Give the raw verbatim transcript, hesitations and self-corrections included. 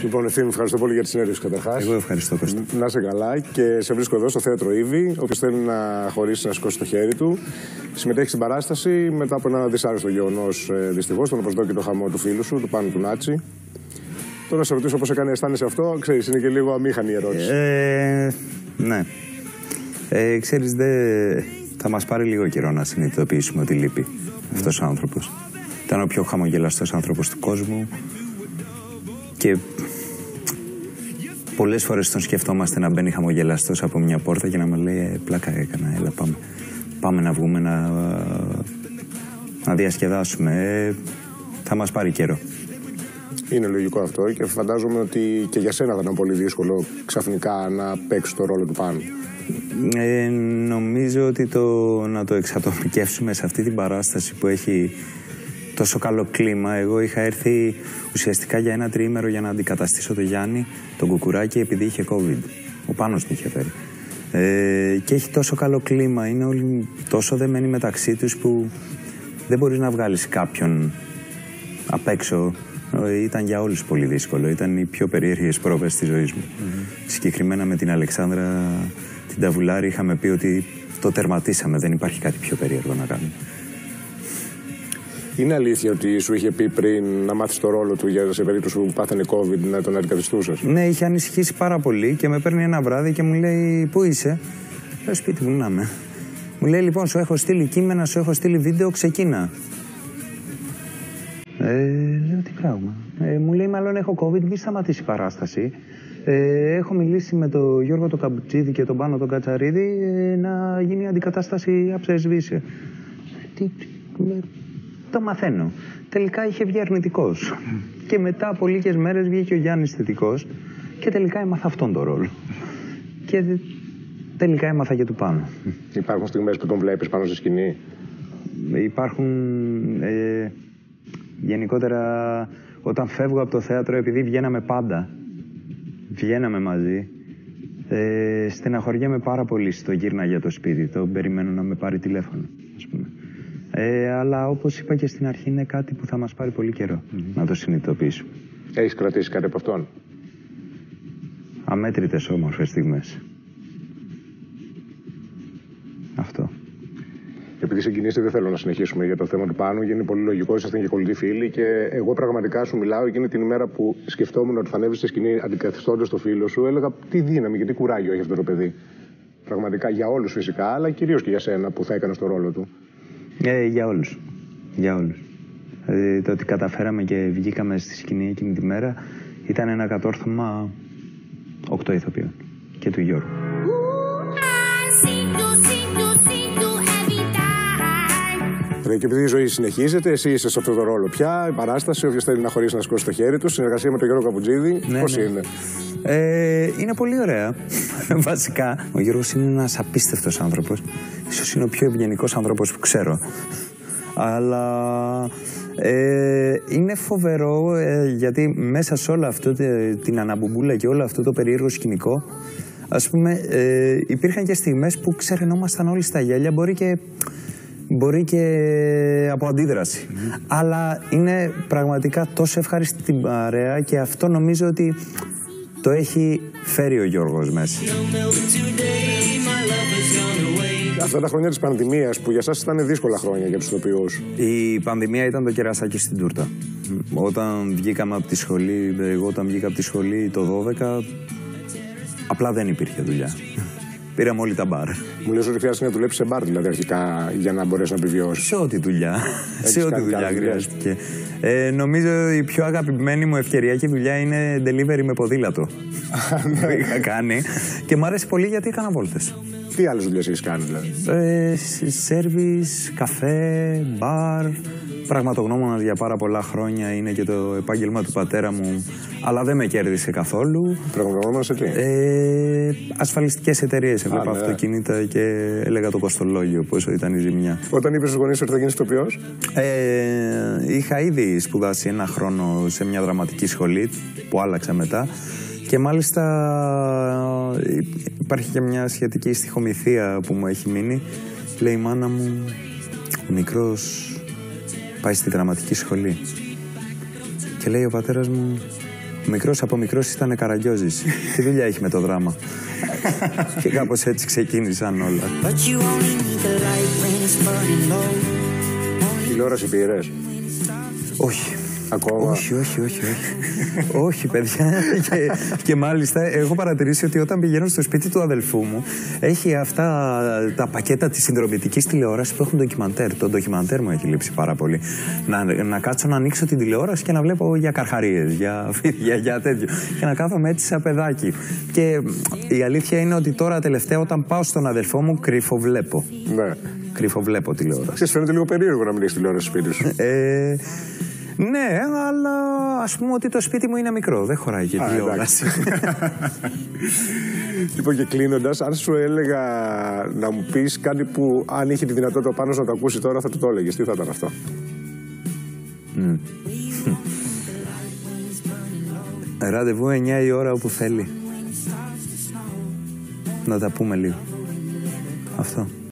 Λοιπόν, Ευθύμη, ευχαριστώ πολύ για τη συνέντευξη καταρχάς. Εγώ ευχαριστώ, Κώστα. Να είσαι καλά και σε βρίσκω εδώ στο θέατρο Ήβη. Όποιος θέλει να χωρίσει, να σηκώσει το χέρι του. Συμμετέχει στην παράσταση μετά από ένα δυσάρεστο γεγονός, δυστυχώς, τον απροσδόκητο χαμό του φίλου σου, του Πάνου του Νάτσι. Τώρα να σε ρωτήσω πώς έκανε, αισθάνεσαι αυτό. Ξέρεις, είναι και λίγο αμήχανη η ερώτηση. Ε, ναι. Ε, ξέρεις, δε... θα μας πάρει λίγο καιρό να συνειδητοποιήσουμε ότι λείπει mm. αυτός ο άνθρωπος. Ήταν ο πιο χαμογελαστός άνθρωπος του κόσμου και πολλές φορές τον σκεφτόμαστε να μπαίνει χαμογελαστός από μια πόρτα και να μας λέει ε, πλάκα έκανα, έλα πάμε. Πάμε να βγούμε να, να διασκεδάσουμε. Ε, θα μας πάρει καιρό. Είναι λογικό αυτό και φαντάζομαι ότι και για σένα θα ήταν πολύ δύσκολο ξαφνικά να παίξεις το ρόλο του Πάνου. Ε, νομίζω ότι το, να το εξατομικεύσουμε σε αυτή την παράσταση που έχει τόσο καλό κλίμα. Εγώ είχα έρθει ουσιαστικά για ένα τριήμερο για να αντικαταστήσω τον Γιάννη, τον Κουκουράκη, επειδή είχε COVID. Ο Πάνος την είχε φέρει. Ε, και έχει τόσο καλό κλίμα, είναι όλοι τόσο δεμένοι μεταξύ τους που δεν μπορείς να βγάλεις κάποιον απ' έξω. Ήταν για όλους πολύ δύσκολο. Ήταν οι πιο περίεργες πρόβες της ζωής μου. Mm-hmm. Συγκεκριμένα με την Αλεξάνδρα την Ταβουλάρη είχαμε πει ότι το τερματίσαμε. Δεν υπάρχει κάτι πιο περίεργο να κάνουμε. Είναι αλήθεια ότι σου είχε πει πριν να μάθεις το ρόλο του για σε περίπτωση που πάθανε COVID να τον αντικαθιστούσες? Ναι, είχε ανησυχήσει πάρα πολύ και με παίρνει ένα βράδυ και μου λέει πού είσαι? Λέω σπίτι μου να είμαι. Μου λέει λοιπόν σου έχω στείλει κείμενα, σου έχω στείλει βίντεο, ξεκίνα. Ε, λέω τι πράγμα. Ε, μου λέει μάλλον έχω COVID, μη σταματήσει η παράσταση. Ε, έχω μιλήσει με τον Γιώργο τον Καμπουτσίδη και τον Πάνο τον Κατσαρίδη ε, να γίνει αντικατάσταση αψεσβήση. Τι, με, το μαθαίνω. Τελικά είχε βγει αρνητικός. Και μετά από λίγες μέρες βγήκε ο Γιάννης θετικός και τελικά έμαθα αυτόν τον ρόλο. Και τελικά έμαθα και του Πάνου. Υπάρχουν στιγμές που τον βλέπεις πάνω στη σκηνή? Υπάρχουν... Ε, γενικότερα όταν φεύγω από το θέατρο, επειδή βγαίναμε πάντα, βγαίναμε μαζί, ε, στεναχωριέμαι πάρα πολύ στο γύρνα για το σπίτι, το περιμένω να με πάρει τηλέφωνο, ας πούμε. Ε, αλλά όπως είπα και στην αρχή είναι κάτι που θα μας πάρει πολύ καιρό mm-hmm. να το συνειδητοποιήσουμε. Έχεις κρατήσει κάτι από αυτόν? Αμέτρητες όμορφες στιγμές. Αυτό. Επειδή συγκινήσετε, δεν θέλω να συνεχίσουμε για το θέμα του Πάνου. Είναι πολύ λογικό, ήσασταν και κολλητοί φίλοι. Και εγώ πραγματικά σου μιλάω εκείνη την ημέρα που σκεφτόμουν ότι θα ανέβει στη σκηνή αντικαθιστώντας το φίλο σου. Έλεγα τι δύναμη και τι κουράγιο έχει αυτό το παιδί. Πραγματικά για όλους φυσικά, αλλά κυρίως και για σένα που θα έκανες το ρόλο του. Ε, για όλους. Για όλους. Ε, το ότι καταφέραμε και βγήκαμε στη σκηνή εκείνη τη μέρα ήταν ένα κατόρθωμα οκτώ ηθοποιών και του Γιώργου. Και επειδή η ζωή συνεχίζεται, εσύ είσαι σε αυτό το ρόλο πια. Η παράσταση, όποιος θέλει να χωρίσει να σηκώσει το χέρι του, συνεργασία με τον Γιώργο Καμπουτζίδη. Ναι, πώς ναι. είναι? Ε, είναι πολύ ωραία. Βασικά, ο Γιώργος είναι ένας απίστευτος άνθρωπος. Ίσως είναι ο πιο ευγενικός άνθρωπος που ξέρω. Αλλά ε, είναι φοβερό ε, γιατί μέσα σε όλο αυτό την αναμπουμπούλα και όλο αυτό το περίεργο σκηνικό, ας πούμε, ε, υπήρχαν και στιγμές που ξεραινόμασταν όλοι στα γέλια. Μπορεί και. Μπορεί και από αντίδραση. Mm-hmm. Αλλά είναι πραγματικά τόσο ευχάριστη την παρέα και αυτό νομίζω ότι το έχει φέρει ο Γιώργος μέσα. Αυτά τα χρόνια της πανδημίας που για σας ήταν δύσκολα χρόνια για τους ηθοποιούς. Η πανδημία ήταν το κερασάκι στην τούρτα. Mm. Όταν βγήκαμε από τη σχολή, εγώ όταν βγήκα από τη σχολή το δώδεκα, απλά δεν υπήρχε δουλειά. Πήραμε όλοι τα μπαρ. Μου λες ότι χρειάστηκε να δουλέψει σε μπαρ, δηλαδή αρχικά, για να μπορέσει να επιβιώσει. Σε ό,τι δουλειά. σε ό,τι δουλειά χρειάστηκε. Ε, νομίζω η πιο αγαπημένη μου ευκαιριακή δουλειά είναι delivery με ποδήλατο. που είχα κάνει. Και μου άρεσε πολύ γιατί έκανα βόλτες. Τι άλλες δουλειές έχεις κάνει, δηλαδή? Ε, σέρβις, καφέ, μπαρ. Πραγματογνώμονας για πάρα πολλά χρόνια, είναι και το επάγγελμα του πατέρα μου, αλλά δεν με κέρδισε καθόλου. Πραγματογνώμονας σε τι? Ε, ασφαλιστικές εταιρείες. Έβλεπα ναι. αυτοκίνητα και έλεγα το κοστολόγιο, πόσο ήταν η ζημιά. Όταν είπες στους γονείς ότι θα γίνεις ηθοποιός? Ε, είχα ήδη σπουδάσει ένα χρόνο σε μια δραματική σχολή που άλλαξα μετά. Και μάλιστα υπάρχει και μια σχετική στιχομυθία που μου έχει μείνει. Λέει η μάνα μου, ο μικρός πάει στη δραματική σχολή. Και λέει ο πατέρας μου, Μικρός από μικρός ήταν Καραγκιόζης. Τι δουλειά έχει με το δράμα. Και κάπως έτσι ξεκίνησαν όλα. Τηλεόραση πήρες? Όχι. Ακόμα? Όχι, όχι, όχι, όχι. Όχι, παιδιά. και, και μάλιστα έχω παρατηρήσει ότι όταν πηγαίνω στο σπίτι του αδελφού μου, έχει αυτά τα πακέτα της συνδρομητικής τηλεόρασης που έχουν ντοκιμαντέρ. Το ντοκιμαντέρ μου έχει λείψει πάρα πολύ. Να, να κάτσω να ανοίξω την τηλεόραση και να βλέπω για καρχαρίες, για φίδια, για τέτοιο. Και να κάθομαι έτσι σαν παιδάκι. Και η αλήθεια είναι ότι τώρα τελευταία όταν πάω στον αδελφό μου, κρυφοβλέπω. Ναι. Κρυφοβλέπω τηλεόραση. Ξέρεις, φαίνεται λίγο περίεργο να μην έχεις τηλεόραση στο σπίτι σου. Ε, ναι, αλλά ας πούμε ότι το σπίτι μου είναι μικρό. Δεν χωράει και τηλεόραση. Λοιπόν, και κλείνοντας, αν σου έλεγα να μου πεις κάτι που αν είχε τη δυνατότητα ο Πάνος να το ακούσει τώρα, θα του το έλεγες. Τι θα ήταν αυτό? Mm. Ραντεβού εννιά η ώρα όπου θέλει. Να τα πούμε λίγο. Αυτό.